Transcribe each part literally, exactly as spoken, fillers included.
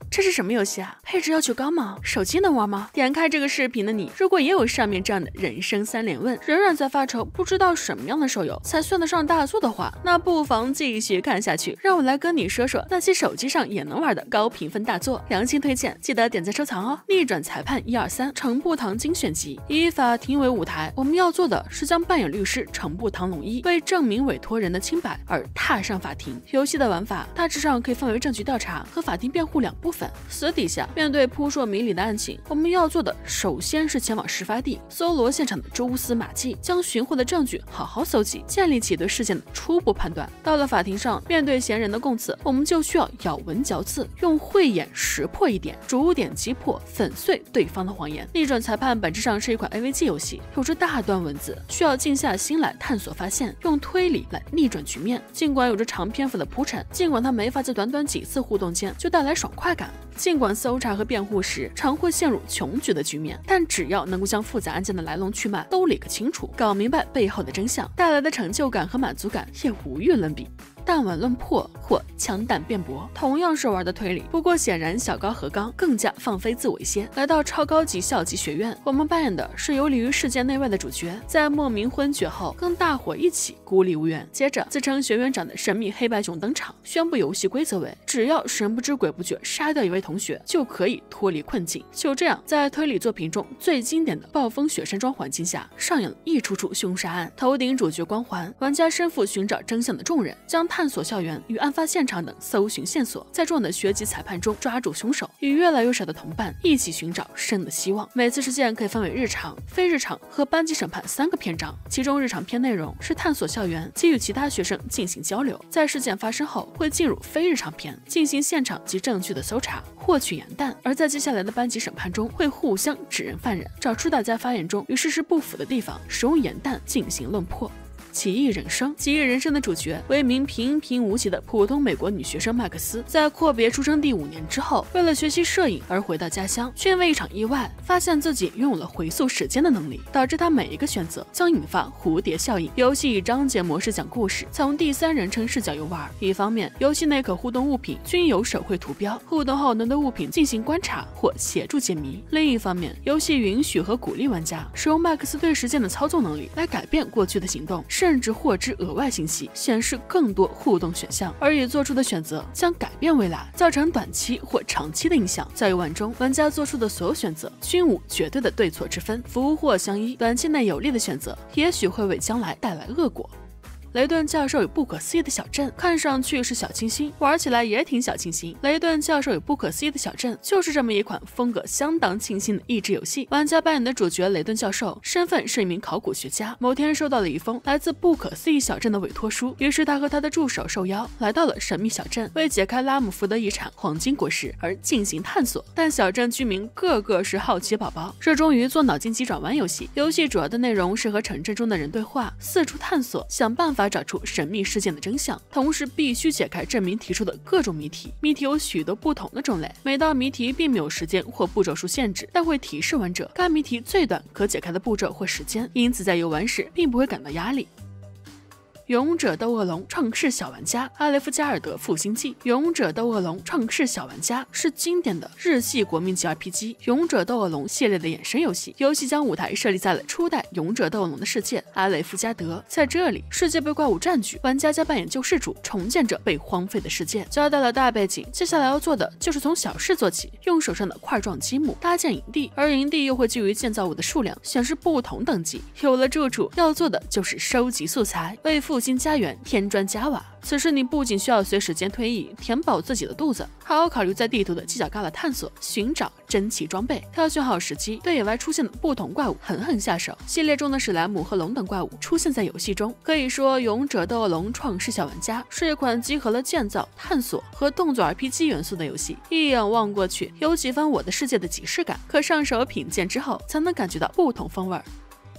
这是什么游戏啊？配置要求高吗？手机能玩吗？点开这个视频的你，如果也有上面这样的人生三连问，仍然在发愁不知道什么样的手游才算得上大作的话，那不妨继续看下去。让我来跟你说说那些手机上也能玩的高评分大作，良心推荐，记得点赞收藏哦。逆转裁判一二三程步堂精选集，以法庭为舞台，我们要做的是将扮演律师程步堂龙一为证明委托人的清白而踏上法庭。游戏的玩法大致上可以分为证据调查和法庭辩护两部分。私底下面对扑朔迷离的案情，我们要做的首先是前往事发地，搜罗现场的蛛丝马迹，将寻获的证据好好搜集，建立起对事件的初步判断。到了法庭上，面对嫌疑人的供词，我们就需要咬文嚼字，用慧眼识破一点，逐点击破粉碎对方的谎言。逆转裁判本质上是一款 A V G 游戏，有着大段文字，需要静下心来探索发现，用推理来逆转局面。尽管有着长篇幅的铺陈，尽管它没法在短短几次互动间就带来爽快感，尽管搜查和辩护时常会陷入穷举的局面，但只要能够将复杂案件的来龙去脉都理个清楚，搞明白背后的真相，带来的成就感和满足感也无与伦比。弹丸论破或枪弹辩驳同样是玩的推理，不过显然小高和刚更加放飞自我一些。来到超高级校级学院，我们扮演的是游离于事件内外的主角，在莫名昏厥后跟大伙一起孤立无援。接着自称学院长的神秘黑白熊登场，宣布游戏规则为只要神不知鬼不觉杀掉一位同学就可以脱离困境。就这样，在推理作品中最经典的暴风雪山庄环境下，上演了一出出凶杀案。头顶主角光环，玩家身负寻找真相的重任，将探索校园与案发现场等搜寻线索，在众的学级裁判中抓住凶手，与越来越少的同伴一起寻找生的希望。每次事件可以分为日常、非日常和班级审判三个篇章，其中日常篇内容是探索校园及与其他学生进行交流，在事件发生后会进入非日常篇，进行现场及证据的搜查，获取盐弹，而在接下来的班级审判中会互相指认犯人，找出大家发言中与事实不符的地方，使用盐弹进行论破。奇异人生，奇异人生的主角为一名平平无奇的普通美国女学生麦克斯，在阔别出生地五年之后，为了学习摄影而回到家乡，却因为一场意外发现自己拥有了回溯时间的能力，导致他每一个选择将引发蝴蝶效应。游戏以章节模式讲故事，从第三人称视角游玩。一方面，游戏内可互动物品均有手绘图标，互动后能对物品进行观察或协助解谜；另一方面，游戏允许和鼓励玩家使用麦克斯对事件的操纵能力来改变过去的行动，甚至获知额外信息，显示更多互动选项，而已做出的选择将改变未来，造成短期或长期的影响。在游玩中，玩家做出的所有选择均无绝对的对错之分，福祸相依。短期内有利的选择，也许会为将来带来恶果。雷顿教授与不可思议的小镇看上去是小清新，玩起来也挺小清新。雷顿教授与不可思议的小镇就是这么一款风格相当清新的益智游戏。玩家扮演的主角雷顿教授，身份是一名考古学家。某天收到了一封来自不可思议小镇的委托书，于是他和他的助手受邀来到了神秘小镇，为解开拉姆福德遗产黄金果实而进行探索。但小镇居民个个是好奇宝宝，热衷于做脑筋急转弯游戏。游戏主要的内容是和城镇中的人对话，四处探索，想办法找出神秘事件的真相，同时必须解开证明提出的各种谜题。谜题有许多不同的种类，每道谜题并没有时间或步骤数限制，但会提示玩者该谜题最短可解开的步骤或时间，因此在游玩时并不会感到压力。勇者斗恶龙创世小玩家阿雷夫加尔德复兴记。勇者斗恶龙创世小玩家是经典的日系国民级 R P G 勇者斗恶龙系列的衍生游戏。游戏将舞台设立在了初代勇者斗恶龙的世界阿雷夫加德，在这里世界被怪物占据，玩家将扮演救世主，重建着被荒废的世界。交代了大背景，接下来要做的就是从小事做起，用手上的块状积木搭建营地，而营地又会基于建造物的数量显示不同等级。有了住处，要做的就是收集素材，为复兴家园添砖加瓦。此时你不仅需要随时间推移填饱自己的肚子，还要考虑在地图的犄角旮旯探索，寻找珍奇装备，挑选好时机对野外出现的不同怪物狠狠下手。系列中的史莱姆和龙等怪物出现在游戏中，可以说勇者斗恶龙创世小玩家是一款集合了建造、探索和动作 R P G 元素的游戏。一眼望过去，有几分我的世界的即视感，可上手品鉴之后才能感觉到不同风味。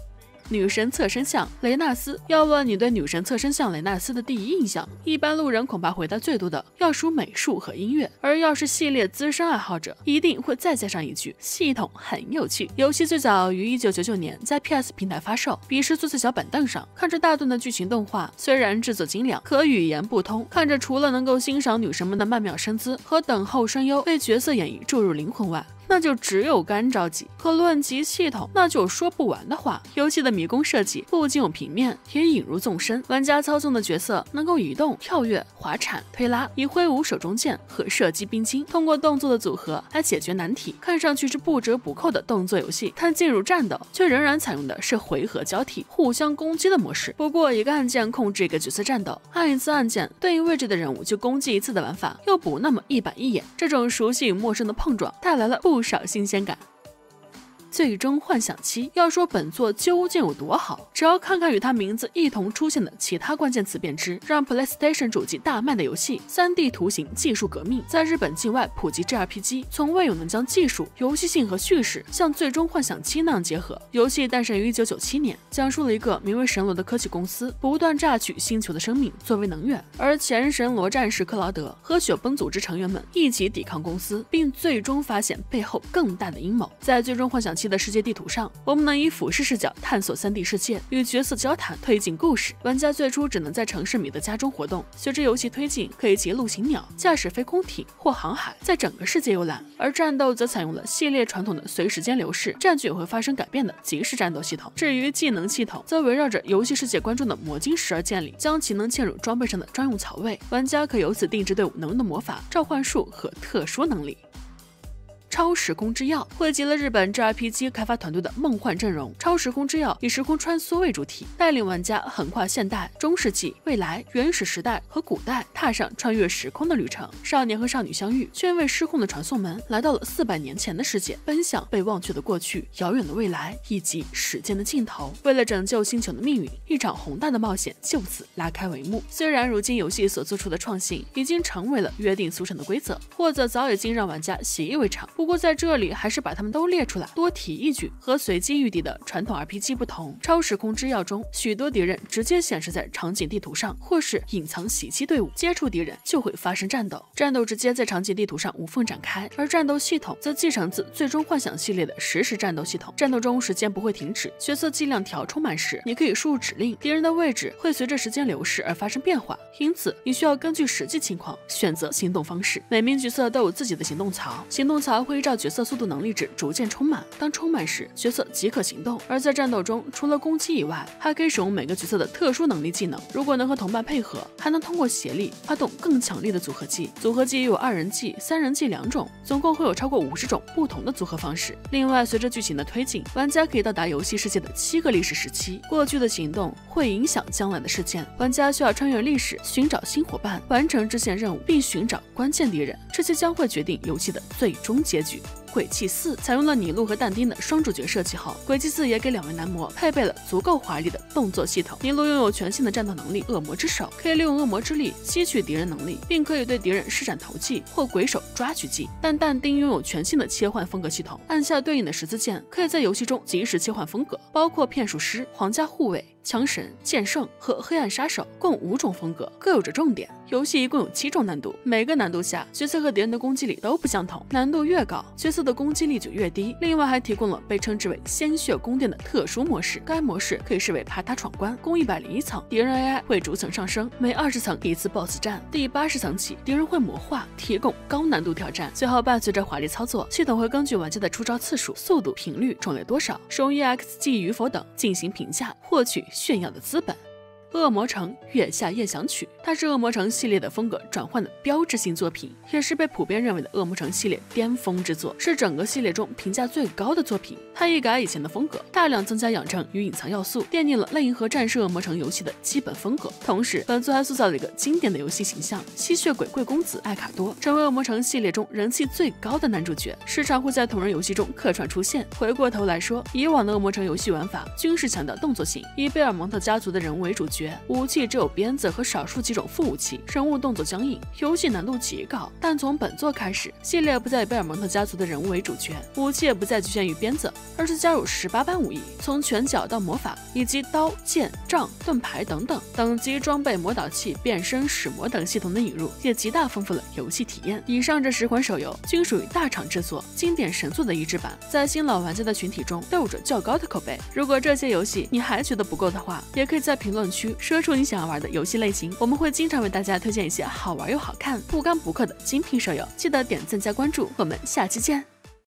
女神侧身像雷纳斯。要问你对女神侧身像雷纳斯的第一印象，一般路人恐怕回答最多的要数美术和音乐，而要是系列资深爱好者，一定会再加上一句系统很有趣。游戏最早于一九九九年在 P S 平台发售，彼时坐在小板凳上看着大段的剧情动画，虽然制作精良，可语言不通，看着除了能够欣赏女神们的曼妙身姿和等候声优为角色演绎注入灵魂外，那就只有干着急。可论及系统，那就说不完的话。游戏的迷宫设计不仅有平面，也引入纵深，玩家操纵的角色能够移动、跳跃、滑铲、推拉，以挥舞手中剑和射击冰晶，通过动作的组合来解决难题。看上去是不折不扣的动作游戏，但进入战斗却仍然采用的是回合交替、互相攻击的模式。不过一个按键控制一个角色战斗，按一次按键对应位置的人物就攻击一次的玩法，又不那么一板一眼。这种熟悉与陌生的碰撞，带来了不少新鲜感。最终幻想七，要说本作究竟有多好，只要看看与它名字一同出现的其他关键词便知。让 PlayStation 主机大卖的游戏， 三 D 图形技术革命，在日本境外普及 J R P G， 从未有能将技术、游戏性和叙事像最终幻想七那样结合。游戏诞生于一九九七年，讲述了一个名为神罗的科技公司不断榨取星球的生命作为能源，而前神罗战士克劳德和雪崩组织成员们一起抵抗公司，并最终发现背后更大的阴谋。在最终幻想七的世界地图上，我们能以俯视视角探索 三 D 世界，与角色交谈，推进故事。玩家最初只能在城市米的家中活动，随着游戏推进，可以骑陆行鸟、驾驶飞空艇或航海，在整个世界游览。而战斗则采用了系列传统的随时间流逝、战局也会发生改变的即时战斗系统。至于技能系统，则围绕着游戏世界观中的魔晶石而建立，将其能嵌入装备上的专用槽位，玩家可由此定制队伍能用的魔法、召唤术和特殊能力。超时空之钥汇集了日本 J R P G 开发团队的梦幻阵容。超时空之钥以时空穿梭为主题，带领玩家横跨现代、中世纪、未来、原始时代和古代，踏上穿越时空的旅程。少年和少女相遇，却因为失控的传送门来到了四百年前的世界，奔向被忘却的过去、遥远的未来以及时间的尽头。为了拯救星球的命运，一场宏大的冒险就此拉开帷幕。虽然如今游戏所做出的创新已经成为了约定俗成的规则，或者早已经让玩家习以为常。不过在这里还是把它们都列出来，多提一句，和随机遇敌的传统 R P G 不同，超时空之钥中许多敌人直接显示在场景地图上，或是隐藏袭击队伍，接触敌人就会发生战斗，战斗直接在场景地图上无缝展开。而战斗系统则继承自最终幻想系列的实时战斗系统，战斗中时间不会停止，角色剂量条充满时，你可以输入指令，敌人的位置会随着时间流逝而发生变化，因此你需要根据实际情况选择行动方式。每名角色都有自己的行动槽，行动槽会依照角色速度能力值逐渐充满，当充满时，角色即可行动。而在战斗中，除了攻击以外，还可以使用每个角色的特殊能力技能。如果能和同伴配合，还能通过协力发动更强力的组合技。组合技有二人技、三人技两种，总共会有超过五十种不同的组合方式。另外，随着剧情的推进，玩家可以到达游戏世界的七个历史时期。过去的行动会影响将来的事件，玩家需要穿越历史，寻找新伙伴，完成支线任务，并寻找关键敌人。这些将会决定游戏的最终结局。鬼泣四采用了拟露和但丁的双主角设计后，鬼泣四也给两位男模配备了足够华丽的动作系统。拟露拥有全新的战斗能力恶魔之手，可以利用恶魔之力吸取敌人能力，并可以对敌人施展投技或鬼手抓取技。但但丁拥有全新的切换风格系统，按下对应的十字键，可以在游戏中及时切换风格，包括骗术师、皇家护卫、枪神、剑圣和黑暗杀手，共五种风格，各有着重点。游戏一共有七种难度，每个难度下，角色和敌人的攻击力都不相同，难度越高，角色的攻击力就越低。另外还提供了被称之为鲜血宫殿的特殊模式，该模式可以视为爬塔闯关，共一百零一层，敌人 A I 会逐层上升，每二十层一次 B O S S 战，第八十层起，敌人会魔化，提供高难度挑战。最后伴随着华丽操作，系统会根据玩家的出招次数、速度、频率、种类多少、使用 E X 技与否等进行评价，获取炫耀的资本。恶魔城月下夜想曲，它是恶魔城系列的风格转换的标志性作品，也是被普遍认为的恶魔城系列巅峰之作，是整个系列中评价最高的作品。它一改以前的风格，大量增加养成与隐藏要素，奠定了类银河战士恶魔城游戏的基本风格。同时，本作还塑造了一个经典的游戏形象——吸血鬼贵公子艾卡多，成为恶魔城系列中人气最高的男主角，时常会在同人游戏中客串出现。回过头来说，以往的恶魔城游戏玩法均是强调动作性，以贝尔蒙特家族的人物为主角。 角，武器只有鞭子和少数几种副武器，人物动作僵硬，游戏难度极高。但从本作开始，系列不再以贝尔蒙特家族的人物为主角，武器也不再局限于鞭子，而是加入十八般武艺，从拳脚到魔法，以及刀、剑、杖、盾牌等等等级装备、魔导器、变身、使魔等系统的引入，也极大丰富了游戏体验。以上这十款手游均属于大厂制作、经典神作的移植版，在新老玩家的群体中都有着较高的口碑。如果这些游戏你还觉得不够的话，也可以在评论区说出你想要玩的游戏类型，我们会经常为大家推荐一些好玩又好看、不干不氪的精品手游。记得点赞加关注，我们下期见。